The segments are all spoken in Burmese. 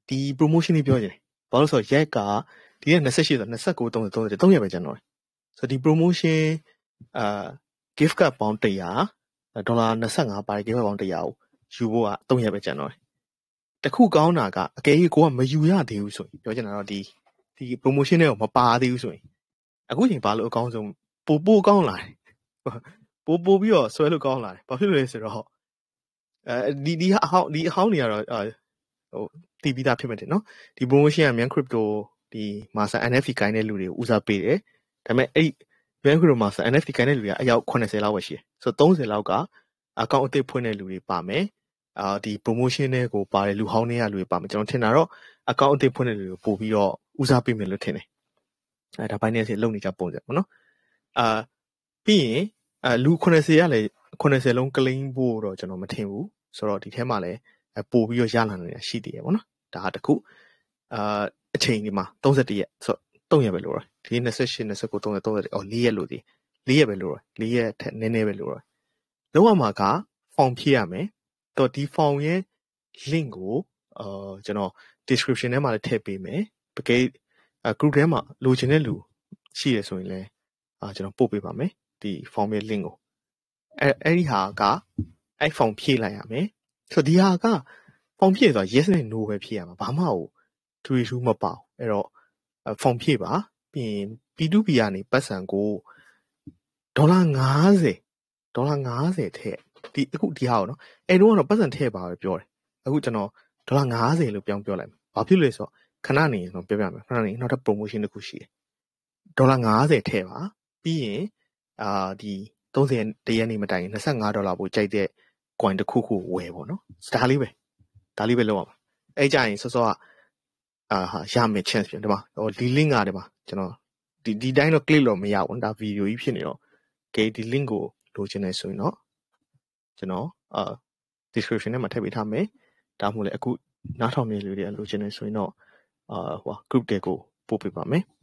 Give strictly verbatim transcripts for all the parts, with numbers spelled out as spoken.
ဒီ promotion လေးပြောချင်တယ်ဘာလို့ဆိုရက်ကဒီကtwenty-eightဆိုtwenty-nine thirty thirty threeရက်ပဲကျန်တော့ဆိုဒီ promotion အာ gift card ပေါင်းone hundredဒေါ်လာtwenty-fiveပါတယ် gift card ပေါင်းone hundredကိုယူဖို့ကthreeရက်ပဲကျန်တော့တယ်တခုကောင်းတာကအကယ်၍ကိုကမယူရသေးဘူးဆိုရင်ပြောချင်တာတော့ဒီဒီ promotion တွေကိုမပါသေးဘူးဆိုရင်အခုချိန်ဘာလို့အကောင်းဆုံးပိုပိုကောင်းလာတယ်ပိုပိုပြီးတော့ဆွဲလို့ကောင်းလာတယ်ဘာဖြစ်လို့လဲဆိုတော့အဲဒီဒီအဟောင်းဒီအဟောင်းတွေကတော့ဟိုတီးပြီးသားဖြစ်မယ်တဲ့နော်ဒီ promotion ကမြန် crypto ဒီ master N F T ကိုင်းတဲ့လူတွေကိုဦးစားပေးတယ်ဒါပေမဲ့အဲ့မြန် crypto master N F T ကိုင်းတဲ့လူတွေကအယောက်eightyလောက်ပဲရှိတယ်ဆိုတော့thirtyလောက်ကအကောင့်အသစ်ဖွင့်တဲ့လူတွေပါမယ်အာဒီ promotion တွေကိုပါတယ်လူဟောင်းတွေကလူတွေပါမယ်ကျွန်တော်ထင်တာတော့အကောင့်အသစ်ဖွင့်တဲ့လူတွေကိုပို့ပြီးတော့ဦးစားပေးမယ်လို့ထင်တယ်အဲဒါပိုင်းနဲ့စီလုံနေကြပုံစံပေါ့နော်အာပြီးရင်အဲလူeightyကလည်းeightyလုံး claim ဖို့တော့ကျွန်တော်မထင်ဘူးဆိုတော့ဒီထဲမှာလည်းပို့ပြီးတော့ရလာနေတာရှိသေးတယ်ပေါ့နော်ဒါကတခုအာအချိန်ဒီမှာthirty-oneရက်ဆိုတော့threeရက်ပဲလို့ရတယ်ဒီtwenty-eight twenty-nine thirty thirtyအော်fourရက်လို့ဒီfourရက်ပဲလို့ရတယ်fourရက်ထက်နည်းနည်းပဲလို့ရတယ်လောက်ရမှာက form ဖြည့်ရမယ်တော့ဒီ form ရဲ့ link ကိုအာကျွန်တော် description ထဲမှာလည်းထည့်ပေးမယ်ပကဲ group ထဲမှာလိုချင်တဲ့လူရှိရဆိုရင်လည်းအာကျွန်တော်ပို့ပေးပါမယ်ဒီ form ရဲ့ link ကိုအဲအဲ့ဒီဟာကအဲ့ form ဖြည့်လိုက်ရမယ်ဆိုဒီဟာက form ဖြည့်ဆိုတာ yes နဲ့ no ပဲဖြည့်ရမှာဘာမှဟိုထူထူမပေါ့အဲ့တော့ form ဖြည့်ပါပြီးရင် P two P ကနေပတ်စံကိုဒေါ်လာfiftyဒေါ်လာfiftyထည့်ဒီအခုဒီဟာကိုနော်အဲ့တော့ကတော့ပတ်စံထည့်ပါပဲပြောတယ်အခုကျွန်တော်ဒေါ်လာfiftyလို့ပြောင်းပြောလိုက်မယ်ဘာဖြစ်လဲဆိုတော့ခဏနေကျွန်တော်ပြောပြမယ်ခဏနေနောက်ထပ် promotion တစ်ခုရှိတယ်ဒေါ်လာfiftyထည့်ပါပြီးရင်အာဒီthirtyရက်နေမတိုင်twenty-fiveဒေါ်လာပိုကြိုက်တဲ့ coin တစ်ခုခုဝယ်ပေါ့နော်ဒါလေးပဲဒါလေးပဲလုပ်ရမှာအဲ့ကြရင်စောစောကအာဟာရမယ် chance ပြန်ဒီမှာဟိုဒီ link ကဒီမှာကျွန်တော်ဒီဒီတိုင်းတော့ click လို့မရဘူးဒါ video ကြီးဖြစ်နေတော့ကဲဒီ link ကိုလိုချင်နေဆိုရင်တော့ကျွန်တော်အာ description ထဲမှာထည့်ပေးထားမယ်ဒါမှမဟုတ်လေအခုနားထောင်နေလူတွေလိုချင်နေဆိုရင်တော့အာဟို group တွေကိုပို့ပေးပါမယ်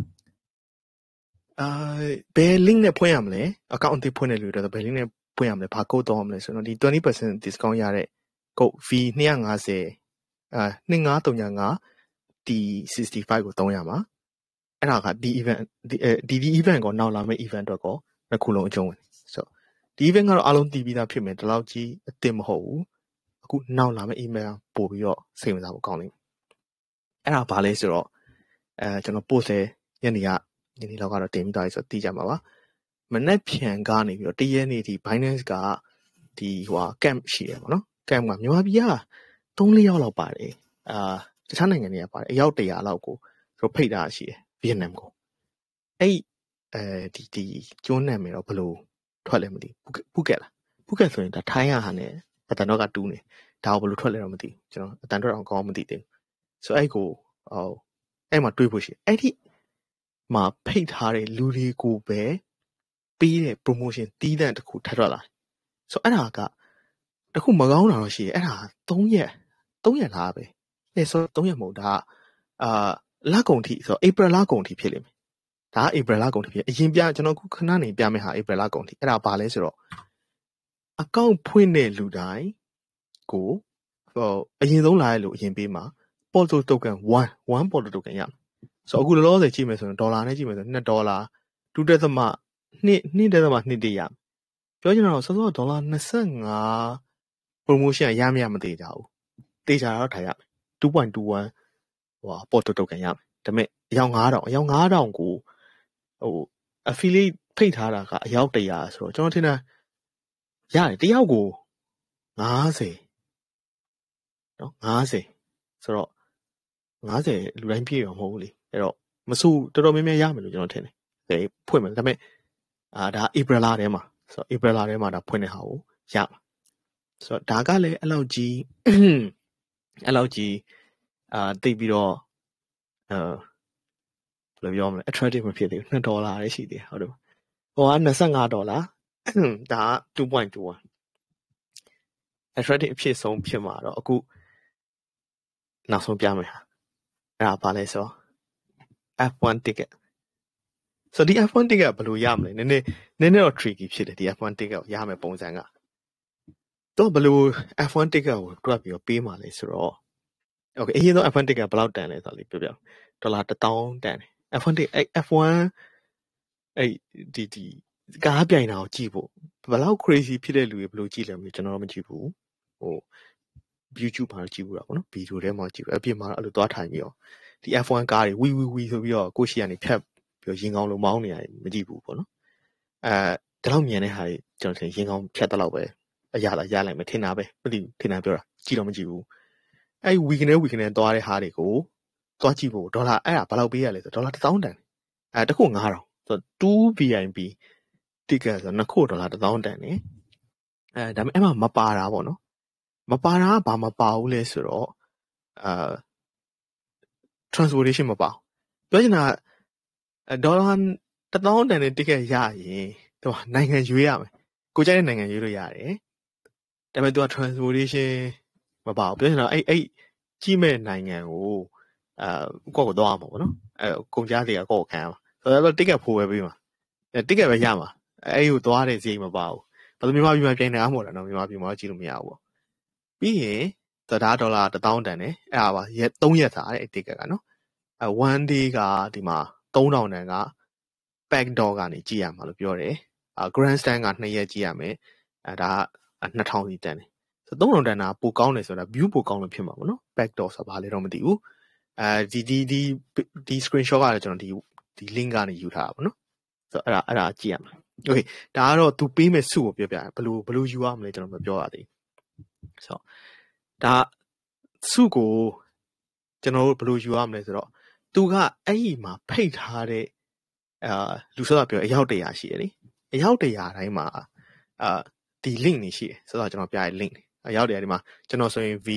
အာဘယ် link နဲ့ဖွင့်ရမလဲ account အသစ်ဖွင့်တဲ့လူတွေတော့ဘယ် link နဲ့ဖွင့်ရမလဲဘာ code တောင်းရမလဲဆိုတော့ဒီtwenty percent discount ရတဲ့ code V two fiftyအာtwenty-five thirty-five T sixty-fiveကိုတောင်းရမှာအဲ့ဒါကဒီ event ဒီဒီ event ကိုနောက်လာမယ့် event တော့ကိုနှစ်ခုလုံးအကျုံးဝင်ဆိုတော့ဒီ event ကတော့အားလုံးတည်ပြီးသားဖြစ်မယ်ဒီလောက်ကြီးအသစ်မဟုတ်ဘူးအခုနောက်လာမယ့် email ပို့ပြီးတော့စိတ်ဝင်စားဖို့ကောင်းလိမ့်မယ်အဲ့ဒါဘာလဲဆိုတော့အဲကျွန်တော် post ညနေကညနေလောက်ကတော့တင်ပြီးသားပြီဆိုတော့သိကြမှာပါမနေ့ဖြန်ကနေပြီးတော့တရက်နေ့ဒီ Binance ကဒီဟို camp ရှိတယ်ပေါ့နော် camp ကမြန်မာပြည်ကthree fourယောက်လောက်ပါတယ်အာတခြားနိုင်ငံတွေကပါတယ်အယောက်one hundredလောက်ကိုသူဖိတ်တာရှိတယ်ဗီယက်နမ်ကိုအဲ့အဲဒီဒီကျွန်းနာမည်တော့ဘယ်လိုထွက်လဲမသိဘူးဖူးကက်လားဖူးကက်ဆိုရင်ဒါထိုင်းရဟာနဲ့အတန်တော့ကတူးနေဒါကိုဘယ်လိုထွက်လဲတော့မသိဘူးကျွန်တော်အတန်တော့အောင်ကောင်းမသိသေးဘူးဆိုအဲ့ကိုဟိုအဲ့မှာတွေးဖို့ရှိအဲ့ဒီမှာဖိတ်ထားတဲ့လူတွေကိုပဲပေးတဲ့ promotion တီးတန့်တစ်ခုထပ်ထွက်လာဆိုအဲ့ဒါကတခုမကောင်းတာတော့ရှိတယ်အဲ့ဒါthreeရက်threeရက်လားပဲအဲဆိုthreeရက်မဟုတ်ဒါအာလကုန်ထိဆို April လကုန်ထိဖြစ်လိမ့်မယ်ဒါ April လကုန်ထိဖြစ်အရင်ပြကျွန်တော်ခုခဏနေပြမယ်ဟာ April လကုန်ထိအဲ့ဒါဘာလဲဆိုတော့ account ဖွင့်တဲ့လူတိုင်းကိုဟိုအရင်ဆုံးလာရလို့အရင်ပေးမှာ Porto token one one Porto token ရမယ်ဆိုအခုလောလောဆယ်ကြည့်မယ်ဆိုရင်ဒေါ်လာနဲ့ကြည့်မယ်ဆိုtwoဒေါ်လာtwo.2 two.2 2ရပြောချင်တာတော့စောစောဒေါ်လာtwenty-five promotion ရမရမသေးကြဘူးတေချာတော့ထားရမယ်two point two one ဟို Porto token ရမယ်ဒါပေမဲ့အယောက်five thousandအယောက်five thousandကိုဟို affiliate ဖိတ်ထားတာကအယောက်one hundredဆိုတော့ကျွန်တော်ထင်တာရတယ်တယောက်ကိုfiftyနော်fiftyဆိုတော့fiftyလူတိုင်းပြည့်ရောမဟုတ်ဘူးလေအဲ့တော့မဆူတော်တော်များများရမယ်လို့ကျွန်တော်ထင်တယ်အဲဖွင့်မယ်ဒါပေမဲ့အာဒါ April လထဲမှာဆိုတော့ April လထဲမှာဒါဖွင့်တဲ့ဟာကိုရမှာဆိုတော့ဒါကလည်းအဲ့လောက်ကြီးအဲ့လောက်ကြီးအာတိတ်ပြီးတော့အဲဘယ်လိုပြောမလဲ attractive မဖြစ်သေးဘူးtwoဒေါ်လာလည်းရှိသေးတယ်ဟုတ်တယ်ဟိုကtwenty-fiveဒေါ်လာဒါကtwo point two one attractive အဖြစ်ဆုံးဖြစ်မှာတော့အခုနောက်ဆုံးပြမယ်ဟာအဲ့ဒါဘာလဲဆို F one ticket ဆိုဒီ F one ticket ဘယ်လိုရမလဲနည်းနည်းနည်းနည်းတော့ tricky ဖြစ်တယ်ဒီ F one ticket ကိုရမယ်ပုံစံကတော့ဘယ်လို F one ticket ကိုတွက်ပြီးတော့ပေးမှာလဲဆိုတော့โอเคအရင်ဆုံး F one ticket ဘယ်လောက်တန်လဲဆိုတော့လေပြောပြဒေါ်လာတစ်သောင်းတန်တယ် F one ticket အဲ့ F one အဲ့ဒီဒီကားပြိုင်တာကိုကြည့်ဖို့ဘယ်လောက် crazy ဖြစ်တဲ့လူတွေဘယ်လိုကြည့်လဲမသိကျွန်တော်တော့မကြည့်ဘူးဟို YouTube မှာကြည့်ဘူးတာပေါ့နော်ဗီဒီယိုထဲမှာကြည့်ဘူးအပြင်မှာအဲ့လိုသွားထိုင်ပြီးတော့ဒီ F one ကားတွေဝီဝီဝီဆိုပြီးတော့ကိုရှိကနေဖြတ်ပြီးရင်ကောင်းလုံးမောင်းနေရတယ်မကြည့်ဘူးပေါ့နော်အဲဒါတော့မြင်တဲ့ဟာတွေကျွန်တော်ထင်ရင်ကောင်းဖြတ်တလောက်ပဲအရသာရလိုက်မယ်ထင်တာပဲမသိထင်တာပြောတာကြည့်တော့မကြည့်ဘူးအဲ့ weekend နဲ့ weekend နဲ့သွားတဲ့ဟာတွေကိုသွားကြည့်ဖို့ဒေါ်လာအဲ့ဒါဘယ်လောက်ပေးရလဲဆိုဒေါ်လာတစ်သောင်းတန်အဲတစ်ခုငါးထောင်ဆိုတော့two V I P ticket ဆိုတော့နှစ်ခုဒေါ်လာတစ်သောင်းတန်နေအဲဒါပေမဲ့အဲ့မှာမပါတာပေါ့နော်မပါတာကဘာမပါဘူးလဲဆိုတော့အာ transportation မပါဘူးပြောချင်တာဒေါ်လာတစ်သောင်းတန်တဲ့ ticket ရရင်သူကနိုင်ငံရွေးရမယ်ကိုကြိုက်တဲ့နိုင်ငံရွေးလို့ရတယ်ဒါပေမဲ့သူက transportation မပါဘူးပြောချင်တာအဲ့အဲ့ကြီးမဲ့နိုင်ငံကိုအာကိုယ့်ကိုသွားမှာပေါ့နော်အဲကုန်ကြတွေကကိုယ့်ကိုခံရမှာဆိုတော့ ticket ဖိုးပဲပေးမှာအဲ ticket ပဲရမှာအဲ့ကိုသွားတဲ့ဈေးမပါဘူးဘာလို့မြန်မာပြည်မှာပြိုင်နေတာမဟုတ်လားနော်မြန်မာပြည်မှာကြည့်လို့မရဘူးပေါ့ပြီးရင်ဒါဒေါ်လာတစ်သောင်းတန်တယ်အဲ့ဒါပါရက်သုံးရက်သားတဲ့ ticket ကနော်အဲ one day ကဒီမှာသုံးထောင်တန်က back door ကနေကြည့်ရမှာလို့ပြောတယ်အာ grandstand ကနှစ်ရက်ကြည့်ရမယ်အဲဒါနှစ်ထောင်စီတန်တယ်ဆိုတော့သုံးထောင်တန်တာပိုကောင်းတယ်ဆိုတာ view ပိုကောင်းလို့ဖြစ်မှာပေါ့နော် back door ဆိုတာဘာလဲတော့မသိဘူးအဲဒီဒီဒီဒီ screenshot ကလည်းကျွန်တော်ဒီဒီ link ကနေယူထားတာပေါ့နော်ဆိုတော့အဲ့ဒါအဲ့ဒါကြည့်ရမှာ okay ဒါကတော့ तू ပေးမဲ့စုကိုပြောပြဘယ်လိုဘယ်လိုယူရမလဲကျွန်တော်မပြောရသေးဘူးဆိုတော့ဒါစုကိုကျွန်တော်တို့ဘယ်လိုယူရမလဲဆိုတော့ तू ကအဲ့ဒီမှာဖိတ်ထားတဲ့အာလူဆိုတာပြောအယောက်တရာရှိတယ်လေအယောက်တရာတိုင်းမှာအာဒီ link နေရှိတယ်ဆိုတော့ကျွန်တော်ပြရတဲ့ link အယောက်တရာဒီမှာကျွန်တော်ဆိုရင် V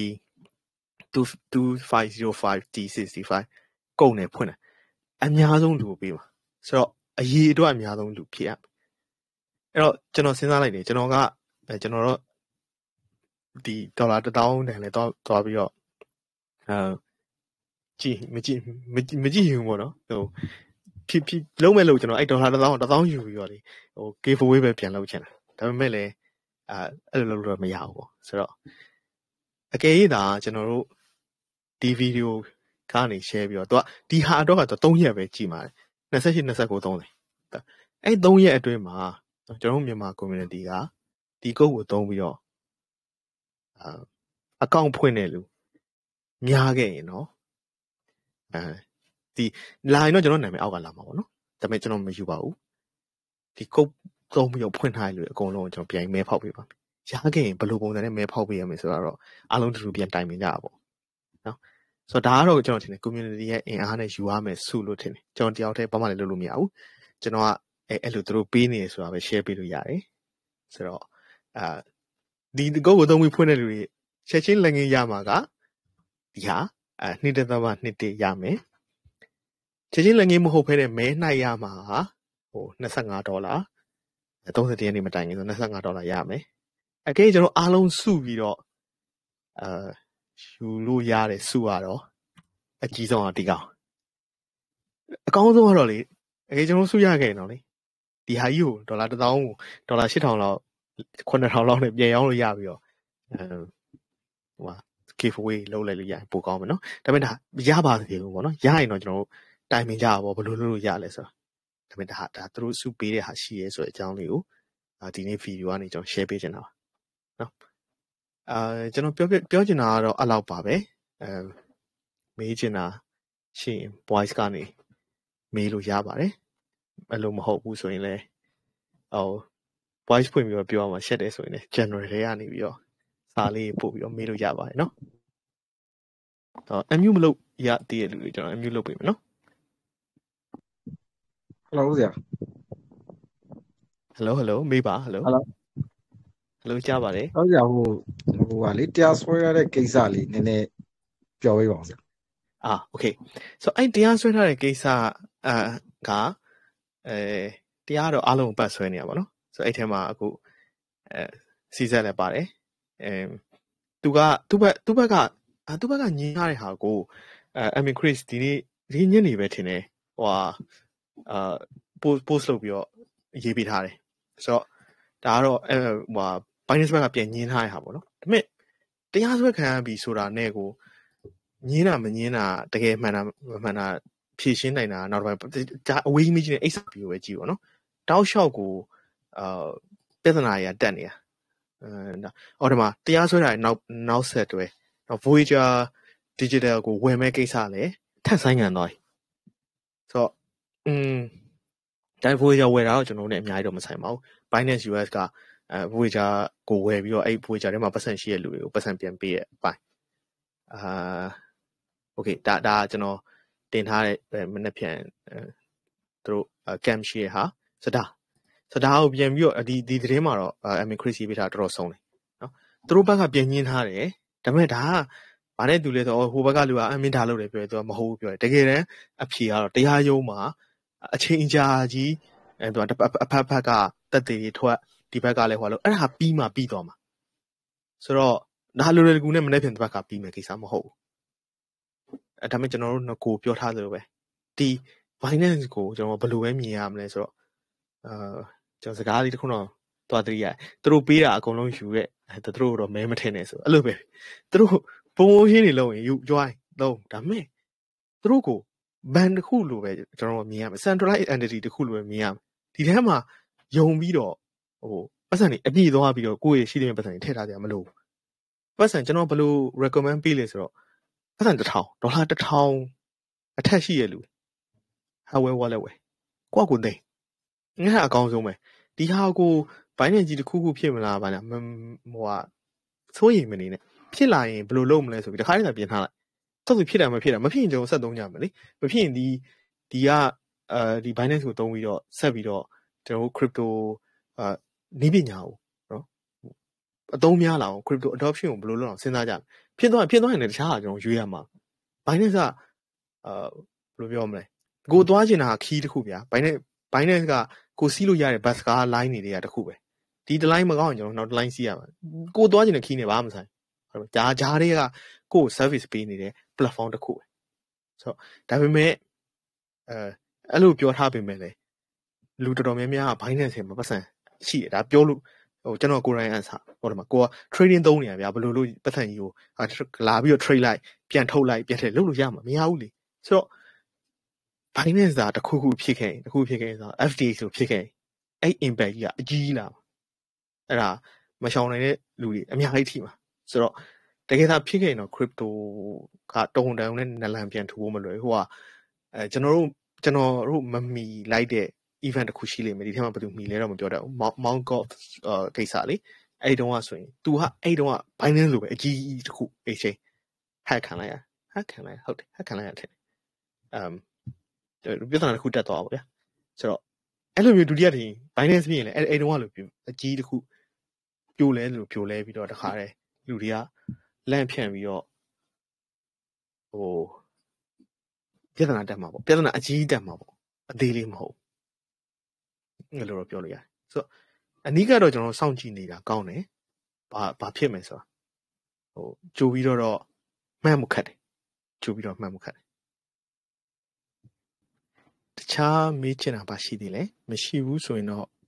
two five zero five T sixty-five ကုန်နေဖွင့်တယ်အများဆုံးလူကိုပေးပါဆိုတော့အရေးအတွက်အများဆုံးလူဖြစ်ရအဲ့တော့ကျွန်တော်စဉ်းစားလိုက်တယ်ကျွန်တော်ကကျွန်တော်တော့ဒီဒေါ်လာတစ်သောင်းတန်လဲတော့သွားပြီးတော့အာကြည့်မကြည့်မကြည့်ဘူးပေါ့နော်ဟိုဖြစ်ဖြစ်လုံးမဲ့လို့ကျွန်တော်အဲ့ဒေါ်လာတစ်သောင်းတစ်သောင်းယူပြီးတော့လေဟို giveaway ပဲပြန်လုပ်ချင်တာဒါပေမဲ့လည်းအာအဲ့လိုလုပ်လို့မရဘူးပေါ့ဆိုတော့အကယ်၍သာကျွန်တော်တို့ဒီဗီဒီယိုကနေ share ပြီးတော့သူကဒီဟာတော့ကတော့သုံးရက်ပဲကြည့်ပါတယ်twenty-eight twenty-nine thirtyအဲ့သုံးရက်အတွင်းမှာကျွန်တော်တို့မြန်မာ community ကဒီကုတ်ကိုသုံးပြီးတော့အာအကောင့်ဖွင့်တဲ့လူများခဲ့ရင်နော်အဲဒီလာရင်တော့ကျွန်တော်နာမည်အောက်ကလာမှာပေါ့နော်ဒါပေမဲ့ကျွန်တော်မယူပါဘူးဒီကုတ်သုံးပြီးတော့ဖွင့်ထားတဲ့လူအကုန်လုံးကိုကျွန်တော်ပြန်မဲဖောက်ပေးပါမယ်ရခဲ့ရင်ဘယ်လိုပုံစံနဲ့မဲဖောက်ပေးရမလဲဆိုတော့အားလုံးတူတူပြန်တိုင်ပင်ကြတာပေါ့နော်ဆိုတော့ဒါကတော့ကျွန်တော်ထင်တယ် community ရဲ့အင်အားနဲ့ယူရမယ်စုလို့ထင်တယ်ကျွန်တော်တယောက်တည်းဘာမှလည်းလုပ်လို့မရဘူးကျွန်တော်ကအဲအဲ့လိုသူတို့ပေးနေရဆိုတာပဲ share ပေးလို့ရတယ်ဆိုတော့အာဒီကုတ်ကိုသုံးပြီးဖွင့်တဲ့လူတွေချက်ချင်းလက်ငင်းရမှာကဒီဟာအဲနှစ်တသမနှစ်တရမယ်ချက်ချင်းလက်ငင်းမဟုတ်ဖဲနဲ့မဲနှိုက်ရမှာဟိုtwenty-fiveဒေါ်လာthirtyရက်နေမတိုင်ခင်ဆိုtwenty-fiveဒေါ်လာရမယ်အကဲကျွန်တော်အားလုံးစုပြီးတော့အာယူလို့ရတဲ့စုရတော့အကြီးဆုံးကဒီကောင်အကောင်းဆုံးကတော့လေအကဲကျွန်တော်စုရခဲ့ရင်တော့လေဒီဟာကြီးကိုဒေါ်လာတစ်သောင်းကိုဒေါ်လာeight thousandလောက်nine thousandလောက်နဲ့ပြန်ရောင်းလို့ရပြီးတော့အဲဟိုဟာ giveaway လုပ်လိုက်လို့ရပိုကောင်းမယ်နော်ဒါပေမဲ့ဒါရပါသေးဘူးပေါ့နော်ရရင်တော့ကျွန်တော်တို့တိုင်ပင်ကြပါဘောဘယ်လိုလုပ်လို့ရလဲဆိုတော့ဒါပေမဲ့ဒါဒါသူတို့စုပေးတဲ့ဟာရှိရဲဆိုတဲ့အကြောင်းလေးကိုဒီနေ့ဗီဒီယိုကနေကျွန်တော် share ပေးချင်တာပါနော်အာကျွန်တော်ပြောပြောချင်တာကတော့အဲ့လောက်ပါပဲအဲမေးချင်တာရှိရင် voice ကနေမေးလို့ရပါတယ်အဲ့လိုမဟုတ်ဘူးဆိုရင်လည်းဟို voice ဖွင့်ပြီးတော့ပြောရမှာရှက်တယ်ဆိုရင်လည်း general တွေကနေပြီးတော့စာလေးပို့ပြီးတော့မေးလို့ရပါတယ်နော်တော့ unmute မလုပ်ရသေးတဲ့လူတွေကျွန်တော် unmute လုပ်ပေးမယ်နော် Hello ဆရာ Hello hello မေးပါ Hello Hello Hello ကြားပါတယ်ဟုတ်ဆရာဟိုဟိုဟာလေတရားစွဲရတဲ့ကိစ္စလေးနည်းနည်းပြောပေးပါဦးဆရာအာ okay so အဲ့တရားစွဲထားတဲ့ကိစ္စအာကအဲတရားတော့အားလုံးပတ်ဆွဲနေရပါတော့ so အဲ့ထဲမှာအခုအဲစီးဆက်လည်းပါတယ်အဲသူကသူ့ဘက်သူ့ဘက်ကသူ့ဘက်ကညင်းထားတဲ့ဟာကိုအဲ Amin Chris ဒီနေ့ဒီညနေပဲထင်တယ်ဟိုဟာအာ post post လုပ်ပြီးတော့ရေးပေးထားတယ်ဆိုတော့ဒါကတော့အဲဟိုဟာ Binance ဘက်ကပြန်ညင်းထားတဲ့ဟာပေါ့နော်ဒါပေမဲ့တရားစွဲခံရပြီဆိုတာနဲ့ကိုညင်းတာမညင်းတာတကယ်မှန်တာမှန်တာဖြည့်ရှင်းနိုင်တာနောက်တစ်ပိုင်းဒါအဝေးမကြီးနဲ့အိတ်စာပြီးကိုပဲကြည့်ပါနော်တောက်လျှောက်ကိုအာပြဿနာရတက်နေတာအဲအော်ဒီမှာတရားစွဲတာနောက်နောက်ဆက်တွဲနောက် Voyager Digital ကိုဝယ်မဲ့ကိစ္စလည်းထပ်ဆိုင်ငံသွားပြီဆိုတော့อืมဒါ Voyager ဝယ်တာတော့ကျွန်တော်တို့ ਨੇ အများကြီးတော့မဆိုင်ပါဘူး Binance ယူ အက်စ် ကအဲ Voyager ကိုဝယ်ပြီးတော့အဲ့ Voyager ထဲမှာပတ်စံရှိတဲ့လူတွေကိုပတ်စံပြန်ပေးရဲ့အပိုင်းအာโอเคဒါဒါကျွန်တော်တင်ထားတဲ့မနေ့ပြန်သူတို့ camp ရှိရဟာစဒါစဒါကိုပြန်ပြီးတော့ဒီဒီသတင်းမှာတော့ admin crazy ပေးထားတော်တော်ဆုံးတယ်နော်သူတို့ဘက်ကပြန်ညင်းထားတယ်ဒါပေမဲ့ဒါကဘာနဲ့တူလဲဆိုတော့ဟိုဘက်ကလူကအမင်းထားလို့တယ်ပြောတယ်သူကမဟုတ်ဘူးပြောတယ်တကယ်တမ်းအဖြေကတော့တရားရုံးမှာအချိန်ကြာကြီးအဲသူကအဖက်ဖက်ကတက်သေးတွေထွက်ဒီဘက်ကလည်းဟိုလို့အဲ့ဒါပြီးမှပြီးသွားမှာဆိုတော့ဒါလိုလေကူနဲ့မနေ့ပြန်တစ်ဘက်ကပြီးမယ်ကိစ္စမဟုတ်ဘူးအဲဒါပေမဲ့ကျွန်တော်တို့ကိုပြောထားသလိုပဲဒီ Binance ကိုကျွန်တော်ဘယ်လိုပဲမြင်ရမလဲဆိုတော့အာကျွန်တော်စကားလေးတစ်ခုတော့သွားတရိရတယ်သူတို့ပေးတာအကုန်လုံးယူရဲ့သူတို့တော့မဲမထင်နဲ့ဆိုအဲ့လိုပဲသူတို့ promotion တွေလုပ်ရင်ယူ join လုံးဒါပေမဲ့သူတို့ကို ban တစ်ခုလိုပဲကျွန်တော်မြင်ရမယ် centralized entity တစ်ခုလိုပဲမြင်ရမယ်ဒီထဲမှာယုံပြီးတော့ဟိုပတ်စံတွေအပြည့်သွားပြီးတော့ကိုယ့်ရဲ့ရှိတဲ့ပတ်စံတွေထည့်ထားကြမလို့ပတ်စံကျွန်တော်ဘယ်လို recommend ပေးလဲဆိုတော့ပတ်စံတစ်ထောင်ဒေါ်လာတစ်ထောင်အထက်ရှိရလူ hardware wallet ဝယ်ကိုယ့်ကိုသိငါအကောင်းဆုံးပဲဒီဟာကိုဘိုင်းနေကြီးတစ်ခုခုဖြစ်မလားဘာလဲဟိုဟာစိုးရိမ်မနေနဲ့ဖြစ်လာရင်ဘယ်လိုလုပ်မလဲဆိုပြီးတခါတည်းသာပြင်ထားလိုက်တော့သူဖြစ်တာမဖြစ်တာမဖြစ်ရင်ကျွန်တော်ဆက်သုံးကြမယ်လေမဖြစ်ရင်ဒီဒီကအဲဒီ Binance ကိုသုံးပြီးတော့ဆက်ပြီးတော့ကျွန်တော် crypto အာနီးပညာကိုနော်အသုံးများလာအောင် crypto adoption ကိုဘယ်လိုလုပ်အောင်စဉ်းစားကြမယ်ဖြစ်သွားဖြစ်သွားရင်လည်းတခြားဟာကျွန်တော်ရွေးရမှာ Binance ကအာဘယ်လိုပြောမလဲကိုသွားချင်တာခီးတစ်ခုဗျာ Binance Binance ကကိုစီးလို့ရတဲ့ bus ကား line တွေတွေကတစ်ခုပဲဒီတစ် line မကောင်းရင်ကျွန်တော်နောက်တစ် line စီးရမှာကိုသွားချင်တဲ့ခီးနဲ့ဘာမှမဆိုင်ဟုတ်ဂျာဂျာတွေကကို service ပေးနေတဲ့ platform တစ်ခုပဲဆိုတော့ဒါပေမဲ့အဲအဲ့လိုပြောထားပေမဲ့လေလူတော်တော်များများက Binance ထဲမှာပတ်စံရှိတယ်ဒါပြောလို့ဟိုကျွန်တော်ကိုယ်တိုင်အန်ဆာဟိုဒီမှာကိုက trading သုံးနေရဗျာဘယ်လိုလို့ပတ်စံကြီးကိုလာပြီးတော့ trade လိုက်ပြန်ထုတ်လိုက်ပြန်ထည့်လုပ်လို့ရမှာမရဘူးလေဆိုတော့ Binance ကတခုခုဖြစ်ခဲ့တခုဖြစ်ခဲ့ဆိုတော့ F T X ဆိုဖြစ်ခဲ့အဲ့ impact ကြီးကအကြီးလာအဲ့ဒါမရှောင်နိုင်တဲ့လူတွေအများကြီးထိမှာဆိုတော့တကယ်သာဖြစ်ခဲ့ရင်တော့ crypto ကတုံတန်နဲ့နလန်ပြန်ထူဖို့မလွယ်ဟိုကအဲကျွန်တော်တို့ကျွန်တော်တို့မမီလိုက်တဲ့ event တစ်ခုရှိလိမ့်မယ်ဒီထဲမှာဘယ်သူမီလဲတော့မပြောတတ်ဘူး Mount Gox အာကိစ္စလေအဲ့တုန်းကဆိုရင် तू ဟာအဲ့တုန်းက Binance လိုပဲအကြီးကြီးတစ်ခု exchange hack ခံလိုက်ရ hack ခံလိုက်ရဟုတ်တယ် hack ခံလိုက်ရတယ်အမ်ပြဿနာတစ်ခုတက်သွားပါဗျာဆိုတော့အဲ့လိုမျိုးဒုတိယတင် Binance ပြင်လေအဲ့အဲ့တုန်းကလိုအကြီးတစ်ခုပြိုလဲလို့ပြိုလဲပြီးတော့တခါတည်းလူတွေကလန့်ဖြန့်ပြီးတော့ဟိုပြဿနာတက်မှာပေါ့ပြဿနာအကြီးတက်မှာပေါ့အသေးလေးမဟုတ်အဲ့လိုတော့ပြောလို့ရတယ်ဆိုတော့အနည်းကတော့ကျွန်တော်စောင့်ကြည့်နေတာကောင်းတယ်ဘာဘာဖြစ်မယ်ဆိုတာဟိုကြိုပြီးတော့တော့မှတ်မှုခတ်တယ်ကြိုပြီးတော့မှတ်မှုခတ်တယ်တခြားမေးချင်တာပါရှိသေးလဲမရှိဘူးဆိုရင်တော့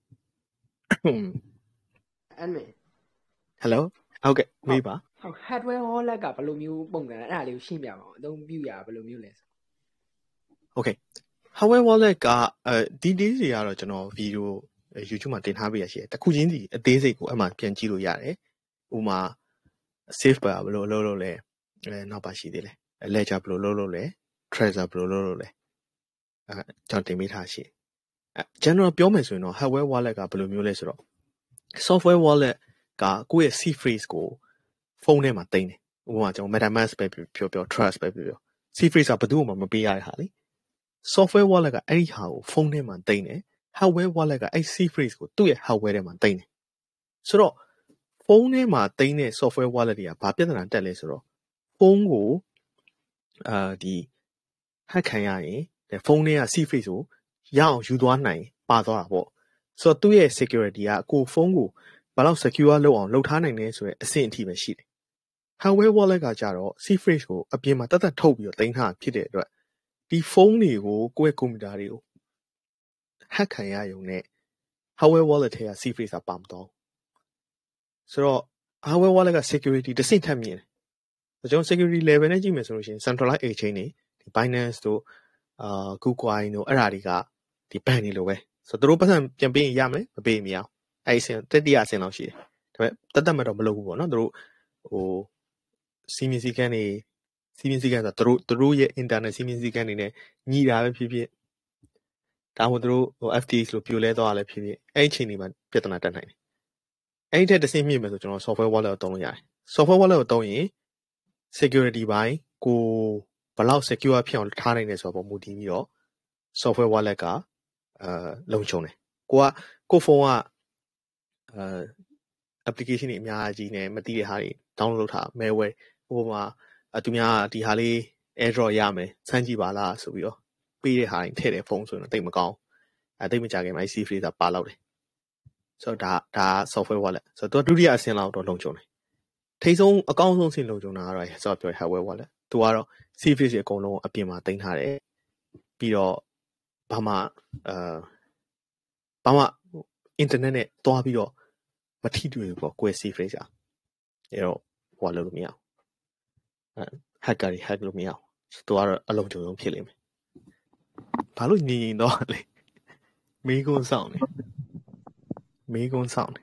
အဲ့မေ Hello ဟုတ်ကဲ့မေးပါဟုတ် hardware wallet ကဘယ်လိုမျိုးပုံစံလဲအဲ့ဒါလေးကိုရှင်းပြပါဦးအသုံးပြုရဘယ်လိုမျိုးလဲဆို Okay hardware wallet ကအဲဒီ days တွေကတော့ကျွန်တော် video YouTube မှာတင်ထားပေးရရှိတယ်တခုချင်းစီအသေးစိတ်ကိုအဲ့မှာပြန်ကြည့်လို့ရတယ်ဥမာ save ပါဘယ်လိုလုပ်လို့လဲအဲနောက်ပါရှိသေးလဲ ledger ဘယ်လိုလုပ်လို့လဲ trezor ဘယ်လိုလုပ်လို့လဲအဲကျွန်တော်တင်ပေးထားရှိအဲ general ပြောမယ်ဆိုရင်တော့ hardware wallet ကဘယ်လိုမျိုးလဲဆိုတော့ software wallet ကကိုယ့်ရဲ့ seed phrase ကိုဖုန်းထဲမှာတင်တယ်ဥပမာကျွန်တော် MetaMask ပဲပြောပြော Trust ပဲပြောပြော seed phrase ကဘယ်သူမှမပေးရတဲ့ဟာလေ software wallet ကအဲ့ဒီဟာကိုဖုန်းထဲမှာတင်တယ် hardware wallet ကအဲ့ seed phrase ကိုသူ့ရဲ့ hardware ထဲမှာတင်တယ်ဆိုတော့ဖုန်းထဲမှာတင်တဲ့ software wallet တွေကဘာပြဿနာတက်လဲဆိုတော့ဖုန်းကိုအာဒီ hack ခံရရင်ဖုန်းထဲက seed phrase ကိုရအောင်ယူသွားနိုင်ပါသွားတာပေါ့ဆိုတော့သူ့ရဲ့ security ကကိုဖုန်းကိုဘာလို့ secure လုပ်အောင်လုပ်ထားနိုင်လဲဆိုတဲ့အဆင့်အထိပဲရှိတယ် hardware wallet ကကြတော့ seed phrase ကိုအပြင်မှာတတ်တတ်ထုတ်ပြီးတော့တင်ထားဖြစ်တဲ့အတွက်ဒီဖုန်းတွေကိုကိုယ့်ရဲ့ကွန်ပျူတာတွေကို hack ခံရရုံနဲ့ hardware wallet ထဲက seed phrase ကပါမတော့ဆိုတော့ hardware wallet က security တစ်ဆင့်ထပ်မြင်တယ်ကျွန်တော် security level နဲ့ကြည့်မယ်ဆိုလို့ရှိရင် centralized exchange တွေဒီ Binance တို့အာ KuCoin တို့အဲ့ဒါတွေကဒီ ban နေလို့ပဲဆိုတော့သူတို့ပတ်စံပြန်ပေးရင်ရမယ်မပေးရင်မရအောင်အဲ့ဒီအဆင့်တတိယအဆင့်လောက်ရှိတယ်ဒါပေမဲ့တတ်တတ်မှတော့မလုပ်ဘူးပေါ့နော်သူတို့ဟိုစီမင်းစီကန်းနေစီမင်းစီကန်းဆိုတော့သူတို့သူတို့ရဲ့ internet စီမင်းစီကန်းနေနဲ့ညီတာပဲဖြစ်ဖြစ်ဒါမှမဟုတ်သူတို့ဟို F T X လို့ပြိုလဲသွားတာလည်းဖြစ်ဖြစ်အဲ့ဒီအချိန်တွေမှာပြဿနာတက်နိုင်တယ်အဲ့ဒီထက်တစ်ဆင့်မြင့်မယ်ဆိုကျွန်တော် software wallet ကိုသုံးလို့ရတယ် software wallet ကိုသုံးရင် security ဘိုင်းကိုဘယ်လောက် secure ဖြစ်အောင်ထားနိုင်လဲဆိုတော့မူတည်ပြီးတော့ software wallet ကအာလုံခြုံတယ်ကိုကကိုဖုန်းကအာ application တွေအများကြီးနဲ့မသိတဲ့ဟာတွေ download လုပ်ထား malware ဟိုမှာသူများဒီဟာလေး airdrop ရမယ်စမ်းကြည့်ပါလားဆိုပြီးတော့ပေးတဲ့ဟာတွေထည့်တဲ့ဖုန်းဆိုရင်တိတ်မကောင်းအဲတိတ်မကြခင်မှာ I C phrase ပါလောက်တယ်ဆိုတော့ဒါဒါ software wallet ဆိုတော့သူကဒုတိယအဆင့်လောက်တော့လုံခြုံတယ်ထိဆုံးအကောင်းဆုံးအဆင့်လုံခြုံတာကတော့ဆိုတော့ပြော hardware wallet သူကတော့ C phrase အကုန်လုံးအပြင်မှာတင်ထားတယ်ပြီးတော့ဘာမှအာဘာမှ internet နဲ့တွားပြီးတော့မထိတွေ့ဘူးပေါ့ကိုယ် C phrase อ่ะအဲ့တော့ဟိုလုပ်လို့မရအောင်အဲ hacker တွေ hack လို့မရအောင်သူကတော့အလုံးကြုံဆုံးဖြစ်လိမ့်မယ်ဘာလို့ညီညီတော့လဲမေးခွန်းဆောင်နေမေးခွန်းဆောင်နေ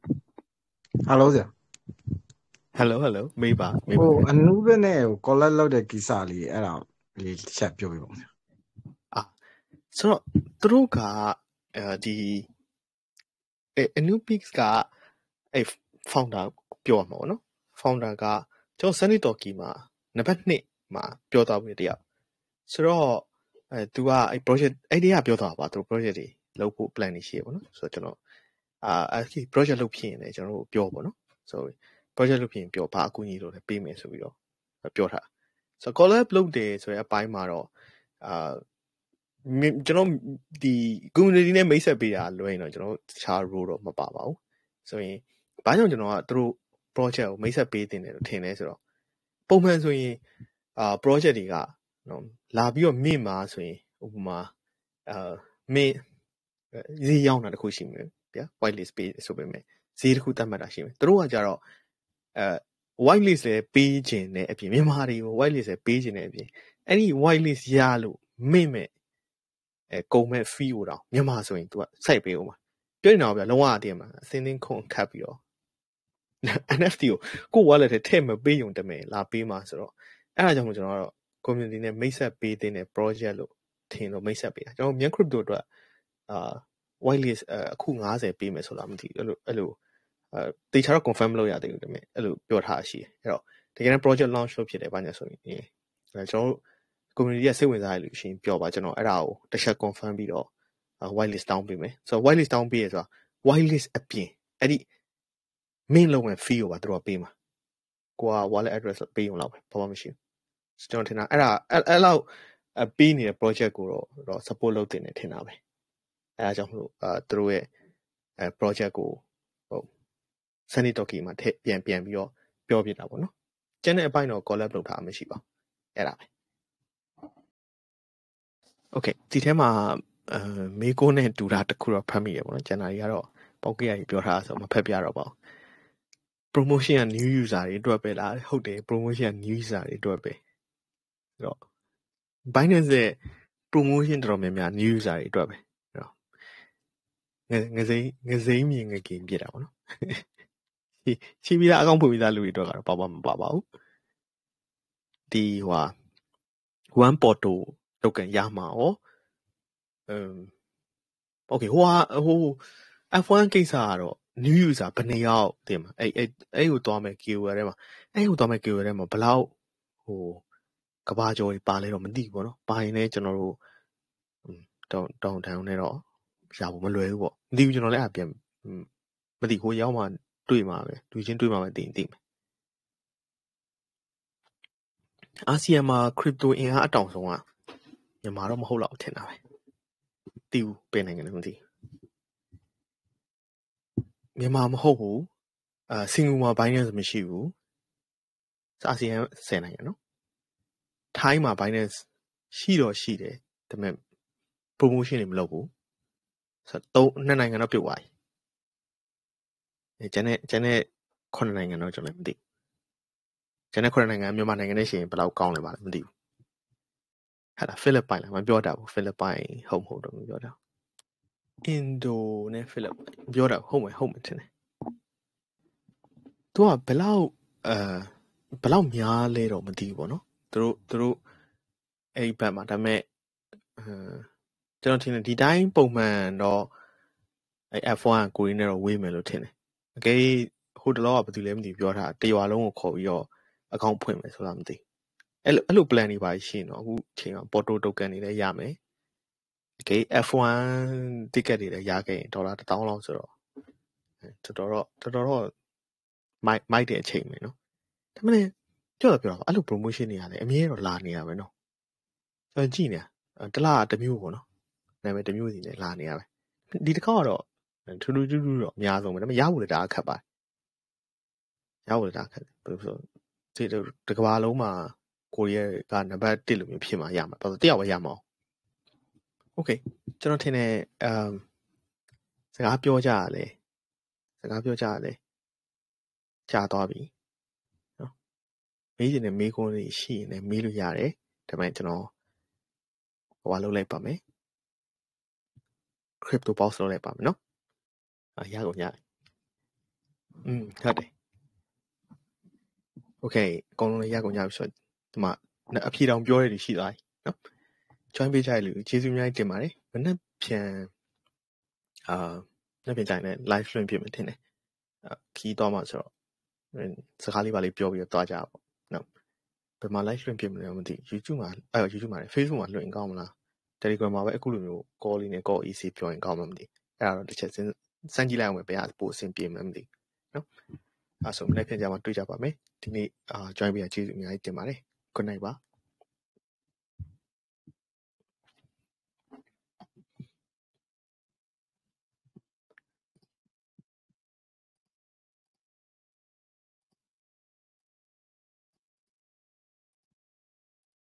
Hello ဆရာ Hello Hello မေးပါမေးဟိုပါအနုဘက်နဲ့ collect လုပ်တဲ့ကိစ္စလေးအဲ့ဒါလေးချက်ပြောပြပါဦးဆရာအာဆိုတော့သူတို့ကအဲဒီအဲ Anubis ကအဲ founder ပြောရမှာပေါ့နော် founder ကကျွန်တော် Sunny Talkie မှာနံပါတ်twoမှာပြောသွားပြီးတရားဆိုတော့အဲ तू ကအဲ project အဲ့ဒီကပြောသွားပါသူ project တွေလုပ်ဖို့ plan တွေရှိရပေါ့နော်ဆိုတော့ကျွန်တော်အာအဲ့ဒီ project လုပ်ဖြစ်ရင်လည်းကျွန်တော်တို့ပြောပေါ့နော်ဆို project လုပ်ဖြစ်ရင်ပြောဘာအကူအညီလုပ်လဲပေးမယ်ဆိုပြီးတော့ပြောထားဆိုတော့ collab လုပ်တယ်ဆိုရင်အပိုင်းမှာတော့အာကျွန်တော်ဒီ community နဲ့မိတ်ဆက်ပေးတာလွှဲရင်တော့ကျွန်တော်တခြား role တော့မပါပါဘူးဆိုရင်ဘာကြောင့်ကျွန်တော်ကသူတို့ project ကိုမိတ်ဆက်ပေးတင်တယ်လို့ထင်လဲဆိုတော့ပုံမှန်ဆိုရင်အာ project တွေကနော်လာပြီးတော့မြင့်မှာဆိုရင်ဥပမာအာမင်းဈေးရောက်တာတခုရှိမယ်ဗျာ white list ပေးဆိုပေမဲ့ဈေးတစ်ခုတတ်မှတ်တာရှိမယ်သူတို့ကကြတော့အဲ white list လည်းပေးခြင်းနဲ့အပြင်မြန်မာတွေကို white list လည်းပေးခြင်းနဲ့အပြင်အဲ့ဒီ white list ရလို့မင့်မဲ့အဲကုန်မဲ့ fee ကိုတော့မြန်မာဆိုရင် तू ကစိုက်ပေးဦးမှာပြောနေတော့ဗျာလုံးဝအတင်းမှာအစင်းသင်းခွန်ခတ်ပြီးတော့ N F T ကိုကို wallet ထဲထည့်မပေးုံတမယ်လာပေးမှာဆိုတော့အဲ့ဒါကြောင့်မို့ကျွန်တော်ကတော့ community နဲ့မိတ်ဆက်ပေးတဲ့ project လို့ထင်လို့မိတ်ဆက်ပေးတာကျွန်တော်မြန် crypto အတွက်အာ white list အခုfiftyပေးမယ်ဆိုလားမသိဘူးအဲ့လိုအဲ့လိုအဲတေချာတော့ confirm လုပ်ရသေးဘူးဒါပေမဲ့အဲ့လိုပြောထားရှိတယ်အဲ့တော့တကယ်တမ်း project launch လုပ်ဖြစ်တယ်ဘာညာဆိုရင်အဲကျွန်တော်တို့ community ကစိတ်ဝင်စားရလို့ရှိရင်ပြောပါကျွန်တော်အဲ့ဒါကိုတစ်ချက် confirm ပြီးတော့ white list တောင်းပေးမယ်ဆိုတော့ white list တောင်းပေးရဆိုတော့ white list အပြင်အဲ့ဒီ main လုံးမဲ့ fee ကိုပါသူတို့ပေးမှာကိုက wallet address ပေးအောင်လောက်ပဲဘာမှမရှိဘူးကျွန်တော်ထင်တာအဲ့ဒါအဲ့လောက်ပေးနေတဲ့ project ကိုတော့တော့ support လုပ်တင်နေထင်တာပဲအဲ့ဒါကြောင့်မလို့အာသူတို့ရဲ့အဲ project ကိုဟုတ် Sunny Talkie မှာထည့်ပြန်ပြန်ပြီးတော့ပြောပြတာပေါ့နော်ကျန်တဲ့အပိုင်းတော့ collab လုပ်တာမရှိပါဘူးအဲ့ဒါပဲ Okay ဒီထဲမှာအဲမေကိုနဲ့တူတာတခုတော့ဖတ်မိရပေါ့နော်ကျန်တာတွေကတော့ပေါက်ကရကြီးပြောထားဆိုမဖတ်ပြတော့ပါဘူး promotion က new user တွေအတွက်ပဲလားဟုတ်တယ် promotion က new user တွေအတွက်ပဲအဲ့တော့ Binance ရဲ့ promotion တော်တော်များများ new user တွေအတွက်ပဲအဲ့တော့ငငစိမ့်ငစိမ့်မြင်ငကင်ပြတာပေါ့နော်ချီချီပြီးသားအကောင့်ဖွင့်ပြီးသားလူတွေအတွက်ကတော့ပါပါမပါပါဘူးဒီဟိုone porto token ရမှာရောအမ် okay ဟိုဟာဟို F one ကိစ္စကတော့ new user ဘယ်နှစ်ယောက်တင်မှာအဲ့အဲ့အဲ့ကိုသွားမယ် keyword ထဲမှာအဲ့ကိုသွားမယ် keyword ထဲမှာဘယ်လောက်ဟိုကဘာကျော်ကြီးပါလဲတော့မသိဘူးပေါ့နော်ပါရင်လည်းကျွန်တော်တို့တောင်းတောင်းတန်းနဲ့တော့ရဖို့မလွယ်ဘူးပေါ့မသိဘူးကျွန်တော်လည်းအပြန်မသိဟိုရောက်မှတွေ့မှာပဲလူချင်းတွေ့မှာပဲသိရင်သိမယ်အာဆီယံမှာ crypto အင်အားအတောင်ဆုံးကမြန်မာတော့မဟုတ်တော့ထင်တာပဲတီးဘူးပြင်နိုင်ငံလည်းမသိမြန်မာမဟုတ်ဘူးအာစင်ကာပူမှာ Binance မရှိဘူးအာဆီယံဆယ်နိုင်ငံနော်ထိုင်းမှာ Binance ရှိတော့ရှိတယ်ဒါပေမဲ့ promotion တွေမလုပ်ဘူးဆိုတော့နှစ်နိုင်ငံတော့ပြုတ်သွားပြီအဲကျန်တဲ့ကျန်တဲ့ခုနှစ်နိုင်ငံတော့ကျွန်တော်လည်းမသိကျန်တဲ့ခုနှစ်နိုင်ငံမြန်မာနိုင်ငံနဲ့ရှိရင်ဘယ်လောက်ကောင်းလဲပါလဲမသိဘူးဟာလားဖိလစ်ပိုင်လားမပြောတာဘူးဖိလစ်ပိုင်ဟုတ်မဟုတ်တော့မပြောတာအင်ဒိုနဲ့ဖိလစ်ပိုင်ပြောတာဟုတ်မယ်ဟုတ်မယ်ထင်တယ်သူကဘယ်လောက်အဲဘယ်လောက်များလဲတော့မသိဘူးပေါ့နော်သူတို့သူတို့အဲ့ဘက်မှာဒါပေမဲ့အဲကျွန်တော်ထင်တယ်ဒီတိုင်းပုံမှန်တော့အဲ F one ကိုရင်းနဲ့တော့ဝေးမယ်လို့ထင်တယ်အကယ်ဟိုတလောကဘယ်သူလဲမသိဘူးပြောတာတရွာလုံးကိုခေါ်ပြီးတော့အကောင့်ဖွင့်မယ်ဆိုတာမသိအဲ့လိုအဲ့လို plan တွေပါရှိရင်တော့အခုချိန်က porto token တွေလည်းရမယ်အကယ် F one ticket တွေလည်းရခဲ့ရင်ဒေါ်လာတစ်သောင်းလောက်ဆိုတော့တော်တော်တော့တော်တော်တော့မိုက်မိုက်တဲ့အချိန်ပဲနော်ဒါပေမဲ့ကြောက်တော့ပြောတာအဲ့လို promotion တွေရတယ်အမြဲတော့လာနေရပဲနော်ကျွန်တော်ကြည့်နေတာတစ်လားတစ်မျိုးပေါ့နော်နာမည်တစ်မျိုးစီနဲ့လာနေရပဲဒီတစ်ခါကတော့ထူးထူးထူးထူးတော့အများဆုံးပဲဒါပေမဲ့ရဖို့လည်းဒါအခက်ပါရဖို့လည်းဒါအခက်ဘယ်လိုဆိုဒီတကဘာလုံးမှာကိုရီးယားကနံပါတ်oneလိုမျိုးဖြစ်မှာရမှာတော်တော်တယောက်ပဲရမှာโอเคကျွန်တော်ထင်တယ်အမ်စကားပြောကြရလဲစကားပြောကြရလဲကြာသွားပြီနော်မေးချင်တဲ့မေးခွန်းတွေရှိရင်လည်းမေးလို့ရတယ်ဒါပေမဲ့ကျွန်တော်ဟိုဘာလုပ်လိုက်ပါမယ် crypto pause လုပ်လိုက်ပါမယ်နော်အာရကုန်ရတယ်อืมဟုတ်တယ်โอเคအကုန်လုံးလည်းရကုန်ကြပြီဆိုတော့ဒီမှာအဖြေတောင်ပြောရည်ရှိသွားပြီနော် join ပေးကြရလို့ကျေးဇူးအများကြီးတင်ပါတယ်မနေ့ပြန်အာနေ့ပြန်ကြိုင်နဲ့ live stream ဖြစ်မှထင်တယ်ခီးသွားမှာဆိုတော့စကားလေးပါလေးပြောပြီးတော့တွားကြပါပေါ့နော်ဘယ်မှာ live stream ဖြစ်မလဲမသိ YouTube မှာအဲ YouTube မှာ Facebook မှာလွှင့်ကောင်းမလား Telegram မှာပဲအခုလိုမျိုး call လေးနဲ့ call easy ပြောရင်ကောင်းမှမသိအဲ့ဒါတော့တစ်ချက်စမ်းကြည့်လိုက်အောင်ပဲဘယ်ဟာပိုအဆင်ပြေမှမသိနော်အဲ့ဆိုမနေ့ပြန်ကြမှာတွေ့ကြပါမယ်ဒီနေ့အာ join ပေးရကျေးဇူးအများကြီးတင်ပါတယ် good night ပါ